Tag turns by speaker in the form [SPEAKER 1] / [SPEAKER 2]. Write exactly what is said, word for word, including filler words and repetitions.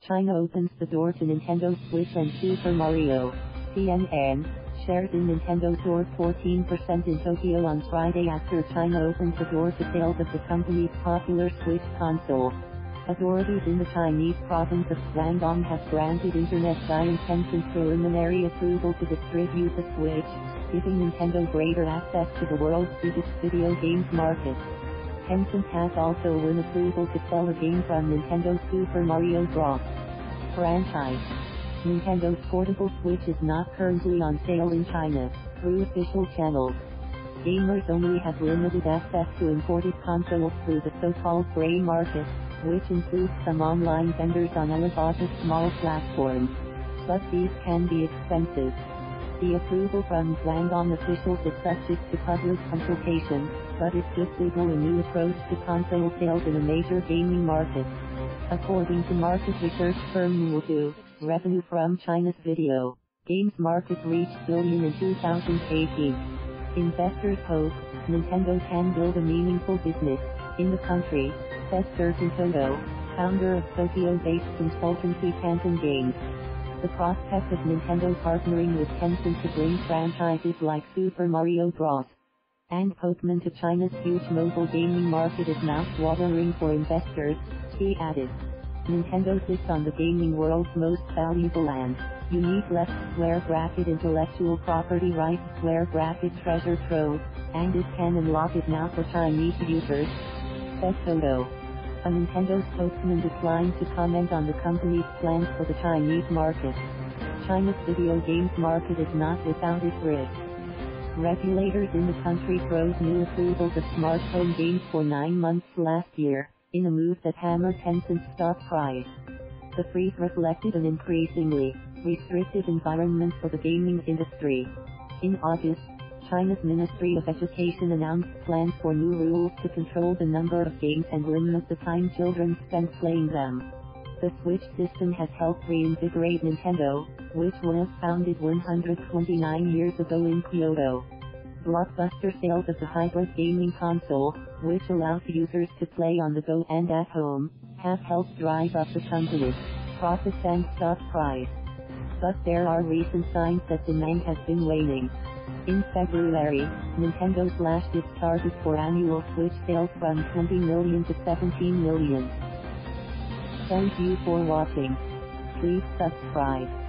[SPEAKER 1] China opens the door to Nintendo Switch and Super Mario. C N N. Shares in Nintendo soared fourteen percent in Tokyo on Friday after China opened the door to sales of the company's popular Switch console. Authorities in the Chinese province of Guangdong have granted internet giant Tencent preliminary approval to distribute the Switch, giving Nintendo greater access to the world's biggest video games market. Tencent has also won approval to sell a game from Nintendo's Super Mario Bros. franchise. Nintendo's portable Switch is not currently on sale in China, through official channels. Gamers only have limited access to imported consoles through the so-called gray market, which includes some online vendors on Alibaba's small platforms. But these can be expensive. The approval from Guangdong officials is subject to public consultation, but it could signal a new approach to console sales in a major gaming market. According to market research firm Newzoo, revenue from China's video games market reached billion in two thousand eighteen. Investors hope Nintendo can build a meaningful business in the country, says Serkan Toto, founder of Tokyo-based consultancy Kantan Games. The prospect of Nintendo partnering with Tencent to bring franchises like Super Mario Bros. and Pokemon to China's huge mobile gaming market is mouth-watering for investors, he added. Nintendo sits on the gaming world's most valuable and unique left square bracket intellectual property rights square bracket treasure trove, and it can unlock it now for Chinese users, said Toto. A Nintendo spokesman declined to comment on the company's plans for the Chinese market. China's video games market is not without its risks. Regulators in the country froze new approvals of smartphone games for nine months last year, in a move that hammered Tencent's stock price. The freeze reflected an increasingly restrictive environment for the gaming industry. In August, China's Ministry of Education announced plans for new rules to control the number of games and limit the time children spend playing them. The Switch system has helped reinvigorate Nintendo, which was founded one hundred twenty-nine years ago in Kyoto. Blockbuster sales of the hybrid gaming console, which allows users to play on the go and at home, have helped drive up the company's profits and stock price. But there are recent signs that demand has been waning. In February, Nintendo slashed its target for annual Switch sales from twenty million to seventeen million. Thank you for watching. Please subscribe.